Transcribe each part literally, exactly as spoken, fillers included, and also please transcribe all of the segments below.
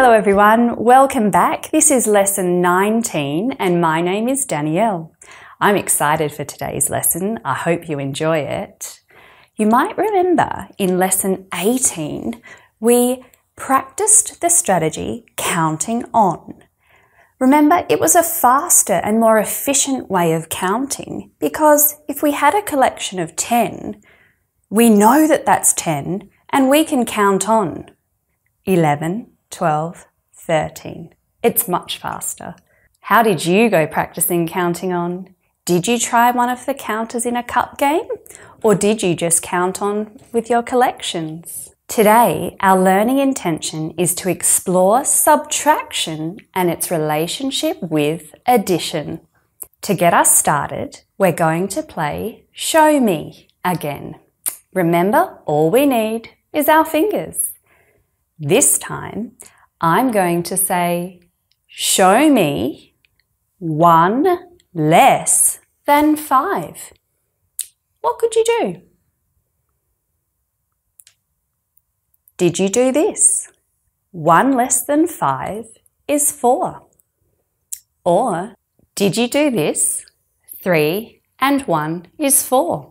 Hello everyone, welcome back. This is lesson nineteen and my name is Danielle. I'm excited for today's lesson. I hope you enjoy it. You might remember in lesson eighteen, we practiced the strategy counting on. Remember, it was a faster and more efficient way of counting because if we had a collection of ten, we know that that's ten and we can count on eleven, twelve, thirteen. It's much faster. How did you go practicing counting on? Did you try one of the counters in a cup game? Or did you just count on with your collections? Today, our learning intention is to explore subtraction and its relationship with addition. To get us started, we're going to play Show Me again. Remember, all we need is our fingers. This time, I'm going to say, show me one less than five. What could you do? Did you do this? One less than five is four. Or did you do this? Three and one is four.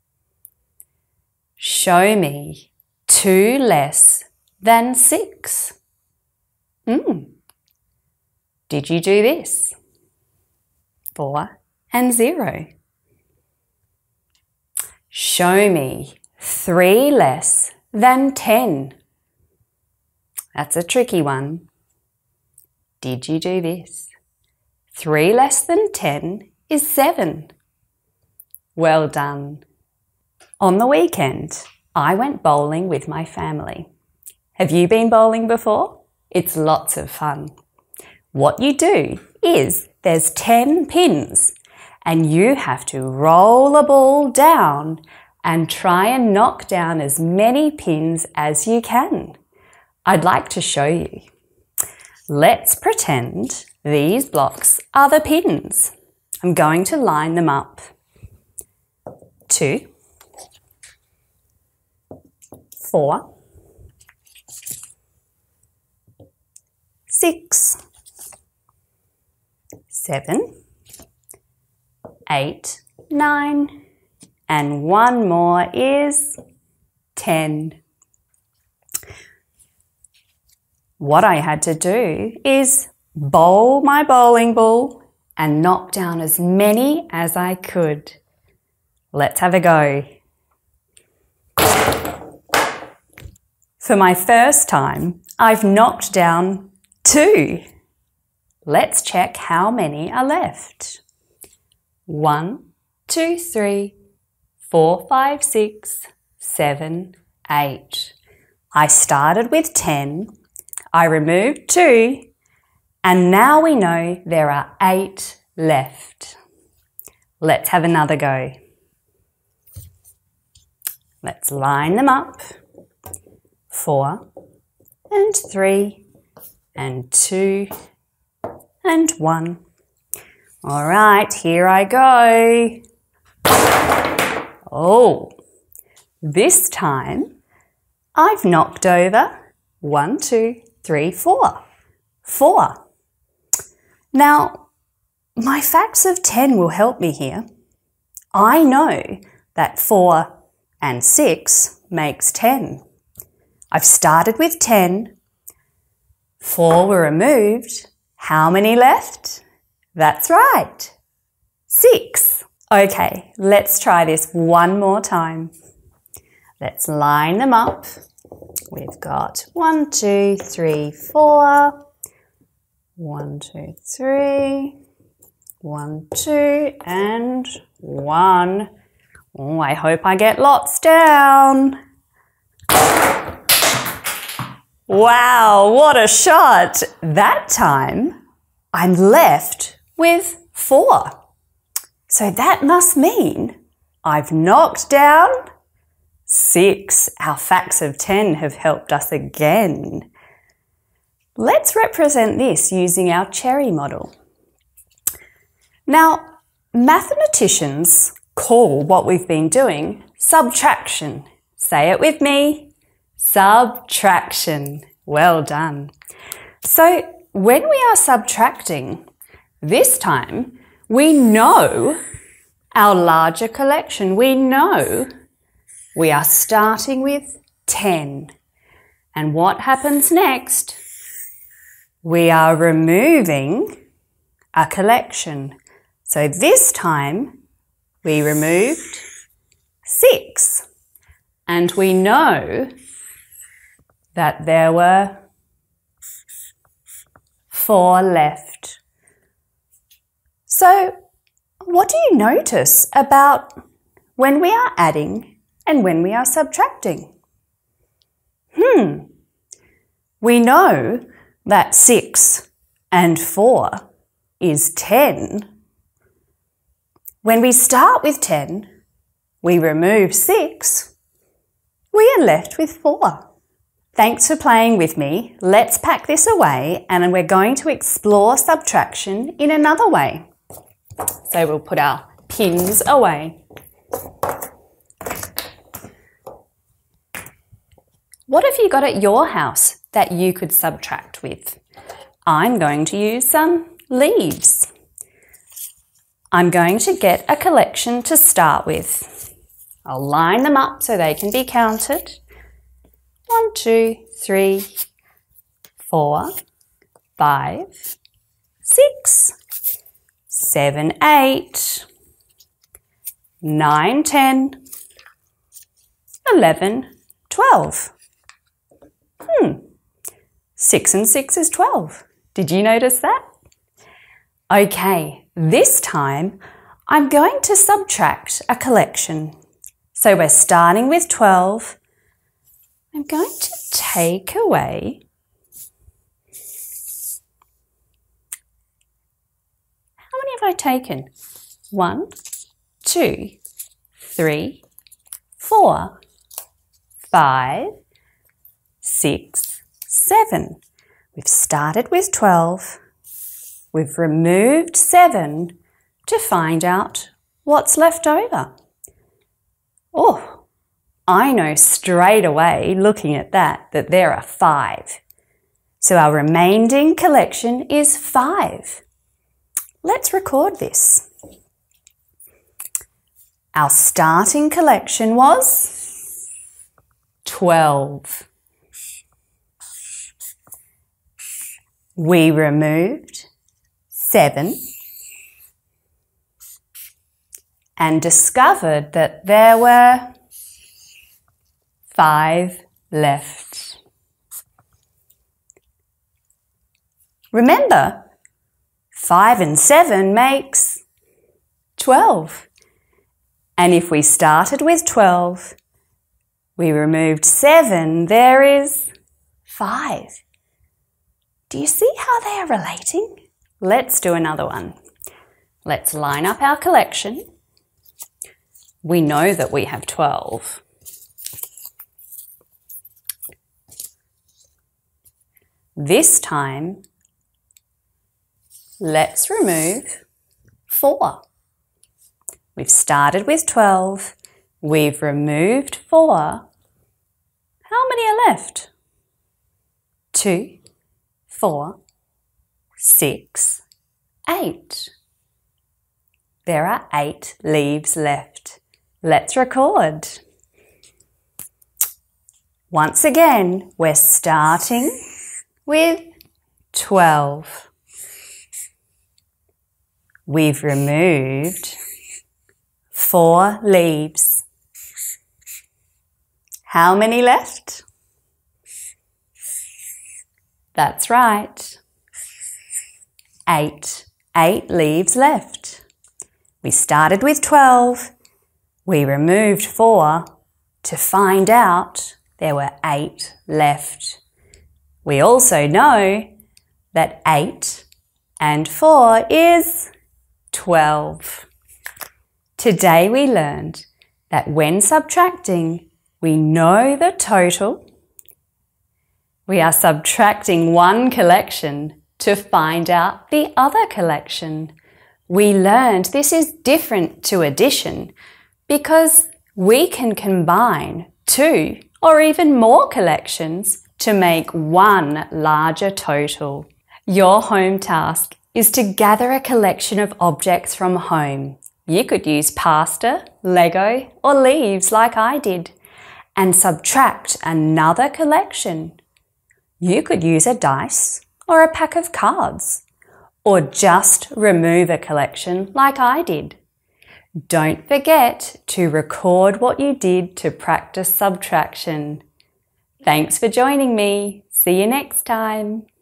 Show me two less than six. Hmm. Did you do this? Four and zero. Show me three less than ten. That's a tricky one. Did you do this? Three less than ten is seven. Well done. On the weekend, I went bowling with my family. Have you been bowling before? It's lots of fun. What you do is there's ten pins and you have to roll a ball down and try and knock down as many pins as you can. I'd like to show you. Let's pretend these blocks are the pins. I'm going to line them up. Two, four, six, seven, eight, nine, and one more is ten. What I had to do is bowl my bowling ball and knock down as many as I could. Let's have a go. For my first time, I've knocked down two. Let's check how many are left. One, two, three, four, five, six, seven, eight. I started with ten, I removed two, and now we know there are eight left. Let's have another go. Let's line them up. Four, and three, and two, and one. All right, here I go. Oh, this time I've knocked over one, two, three, four. Four. Now, my facts of ten will help me here. I know that four and six makes ten. I've started with ten. Four were removed. How many left? That's right. Six. Okay, let's try this one more time. Let's line them up. We've got one, two, three, four. One, two, three. One, two, and one. Oh, I hope I get lots down. Wow, what a shot! That time, I'm left with four. So that must mean I've knocked down six. Our facts of ten have helped us again. Let's represent this using our cherry model. Now, mathematicians call what we've been doing subtraction. Say it with me. Subtraction. Well done. So when we are subtracting, this time we know our larger collection. We know we are starting with ten. And what happens next? We are removing a collection. So this time we removed six. And we know that there were four left. So what do you notice about when we are adding and when we are subtracting? Hmm, we know that six and four is ten. When we start with ten, we remove six, we are left with four. Thanks for playing with me. Let's pack this away and we're going to explore subtraction in another way. So we'll put our pins away. What have you got at your house that you could subtract with? I'm going to use some leaves. I'm going to get a collection to start with. I'll line them up so they can be counted. One, two, three, four, five, six, seven, eight, nine, ten, eleven, twelve. Hmm, six and six is twelve. Did you notice that? Okay, this time I'm going to subtract a collection. So we're starting with twelve. I'm going to take away how many have I taken? One, two, three, four, five, six, seven. We've started with twelve. We've removed seven to find out what's left over. Oh, I know straight away, looking at that, that there are five. So our remaining collection is five. Let's record this. Our starting collection was twelve. We removed seven and discovered that there were five left. Remember, five and seven makes twelve. And if we started with twelve, we removed seven, there is five. Do you see how they are relating? Let's do another one. Let's line up our collection. We know that we have twelve. This time, let's remove four. We've started with twelve. We've removed four. How many are left? Two, four, six, eight. There are eight leaves left. Let's record. Once again, we're starting with twelve. We've removed four leaves. How many left? That's right. Eight. Eight leaves left. We started with twelve. We removed four to find out there were eight left. We also know that eight and four is twelve. Today we learned that when subtracting, we know the total. We are subtracting one collection to find out the other collection. We learned this is different to addition because we can combine two or even more collections to make one larger total. Your home task is to gather a collection of objects from home. You could use pasta, Lego, or leaves like I did, and subtract another collection. You could use a dice or a pack of cards, or just remove a collection like I did. Don't forget to record what you did to practice subtraction. Thanks for joining me. See you next time.